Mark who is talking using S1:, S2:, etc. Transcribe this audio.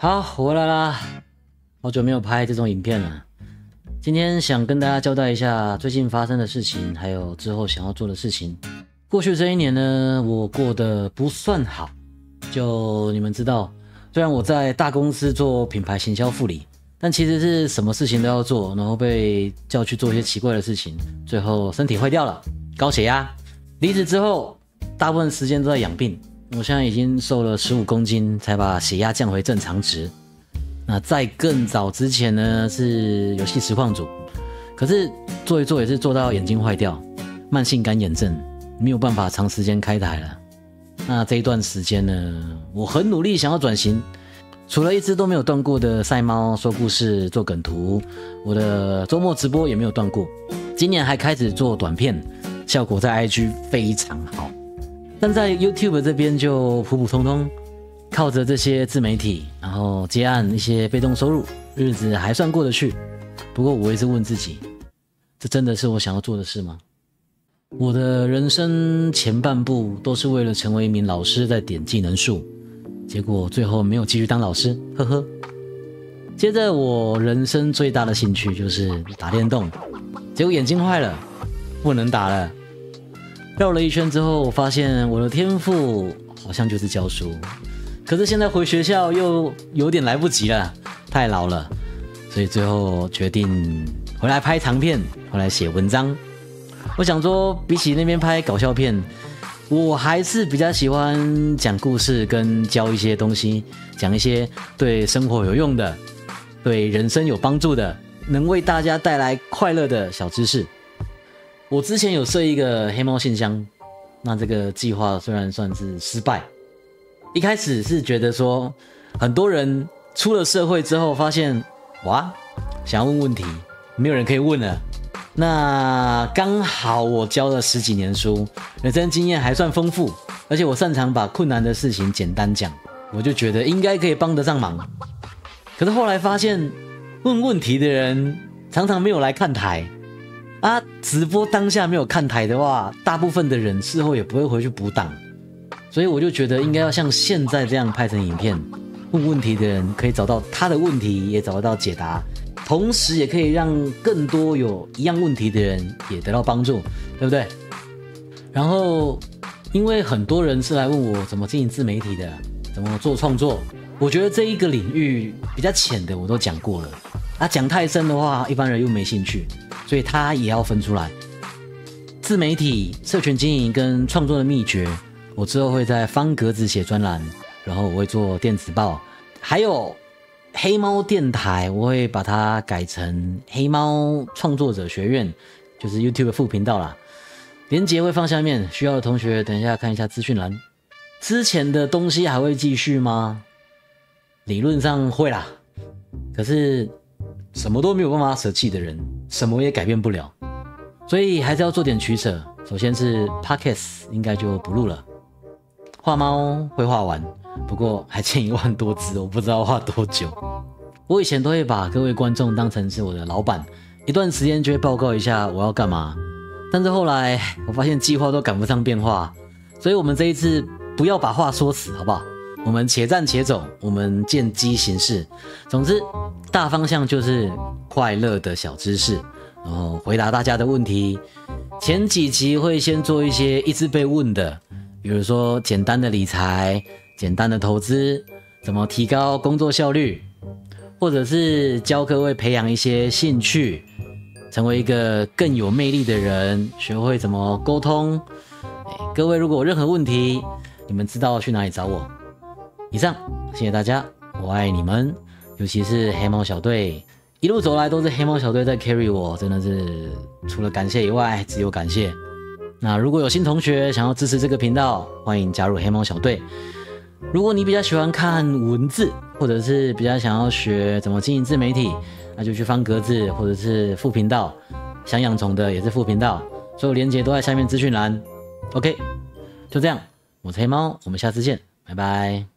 S1: 好，我回来啦，好久没有拍这种影片了。今天想跟大家交代一下最近发生的事情，还有之后想要做的事情。过去这一年呢，我过得不算好。就你们知道，虽然我在大公司做品牌行销副理，但其实是什么事情都要做，然后被叫去做一些奇怪的事情，最后身体坏掉了，高血压。离职之后，大部分时间都在养病。我现在已经瘦了15公斤，才把血压降回正常值。那在更早之前呢，是游戏实况组，可是做一做也是做到眼睛坏掉，慢性干眼症，没有办法长时间开台了。那这一段时间呢，我很努力想要转型，除了一直都没有断过的晒猫、说故事、做梗图，我的周末直播也没有断过。今年还开始做短片，效果在 IG 非常好。但在 YouTube 这边就普普通通，靠着这些自媒体，然后接案一些被动收入，日子还算过得去。不过我一直问自己，这真的是我想要做的事吗？我的人生前半部都是为了成为一名老师在点技能树，结果最后没有继续当老师，呵呵。接着我人生最大的兴趣就是打电动，结果眼睛坏了，不能打了。绕了一圈之后，我发现我的天赋好像就是教书，可是现在回学校又有点来不及了，太老了，所以最后决定回来拍长片，回来写文章。我想说，比起那边拍搞笑片，我还是比较喜欢讲故事跟教一些东西，讲一些对生活有用的，对人生有帮助的，能为大家带来快乐的小知识。我之前有设一个黑猫信箱，那这个计划虽然算是失败，一开始是觉得说，很多人出了社会之后发现，哇，想要问问题，没有人可以问了。那刚好我教了10几年书，人生经验还算丰富，而且我擅长把困难的事情简单讲，我就觉得应该可以帮得上忙。可是后来发现，问问题的人常常没有来看台。直播当下没有看台的话，大部分的人事后也不会回去补档，所以我就觉得应该要像现在这样拍成影片，问问题的人可以找到他的问题，也找得到解答，同时也可以让更多有一样问题的人也得到帮助，对不对？然后因为很多人是来问我怎么经营自媒体的，怎么做创作，我觉得这一个领域比较浅的我都讲过了，讲太深的话一般人又没兴趣，所以他也要分出来。自媒体、社群经营跟创作的秘诀，我之后会在方格子写专栏，然后我会做电子报，还有黑猫电台，我会把它改成黑猫创作者学院，就是 YouTube 副频道啦。连结会放下面，需要的同学等一下看一下资讯栏。之前的东西还会继续吗？理论上会啦，可是什么都没有办法舍弃的人，什么也改变不了，所以还是要做点取舍。首先是 Podcast 应该就不录了，画猫会画完，不过还欠1万多字，我不知道画多久。我以前都会把各位观众当成是我的老板，一段时间就会报告一下我要干嘛，但是后来我发现计划都赶不上变化，所以我们这一次不要把话说死，好不好？我们且战且走，我们见机行事。总之大方向就是快乐的小知识，然后回答大家的问题。前几集会先做一些一直被问的，比如说简单的理财、简单的投资，怎么提高工作效率，或者是教各位培养一些兴趣，成为一个更有魅力的人，学会怎么沟通。各位如果有任何问题，你们知道去哪里找我。以上，谢谢大家，我爱你们，尤其是黑猫小队，一路走来都是黑猫小队在 carry 我，真的是除了感谢以外，只有感谢。那如果有新同学想要支持这个频道，欢迎加入黑猫小队。如果你比较喜欢看文字，或者是比较想要学怎么经营自媒体，那就去方格子或者是副频道，想养宠的也是副频道，所有连结都在下面资讯栏。OK， 就这样，我是黑猫，我们下次见，拜拜。